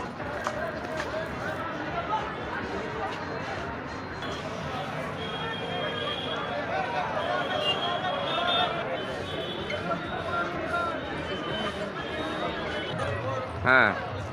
হ্যাঁ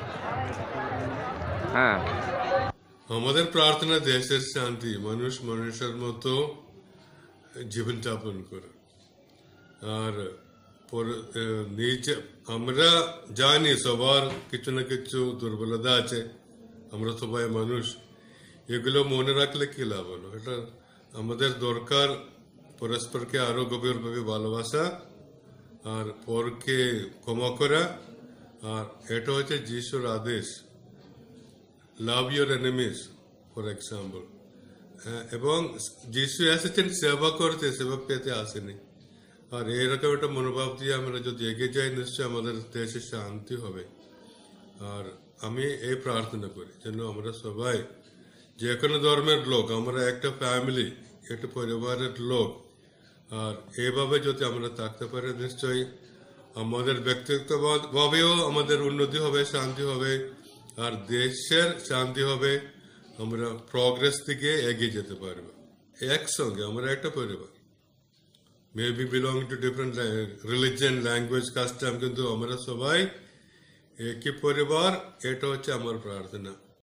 হ্যাঁ আমাদের প্রার্থনা দেশের শান্তি, মানুষ মানুষের মতো জীবনযাপন করে। আর নিজে আমরা জানি সবার কিছু না কিছু দুর্বলতা আছে, আমরা সবাই মানুষ, এগুলো মনে রাখলে কি লাভ হলো? এটা আমাদের দরকার পরস্পরকে আরো গভীরভাবে ভালোবাসা আর পরকে ক্ষমা করা। আর এটা হচ্ছে যিশুর আদেশ, love your enemies for example. এবং যিশু এসেছেন সেবা করতে, সেবা পেতে আসেনি। আর এরকম একটা মনোভাব দিয়ে আমরা যদি এগিয়ে যাই, নিশ্চয়ই আমাদের দেশে শান্তি হবে। আর আমি এই প্রার্থনা করি যেন আমরা সবাই, যে কোনো ধর্মের লোক, আমরা একটা ফ্যামিলি, একটা পরিবারের লোক, আর এইভাবে যদি আমরা থাকতে পারি, নিশ্চয়ই আমাদের ব্যক্তিগতভাবেও আমাদের উন্নতি হবে, শান্তি হবে, আর দেশের শান্তি হবে। আমরা প্রগ্রেস দিকে এগিয়ে যেতে পারবো একসঙ্গে। আমরা একটা পরিবার, maybe belong to different religion, language, custom, কিন্তু আমরা সবাই একই পরিবার। এটা হচ্ছে আমার প্রার্থনা।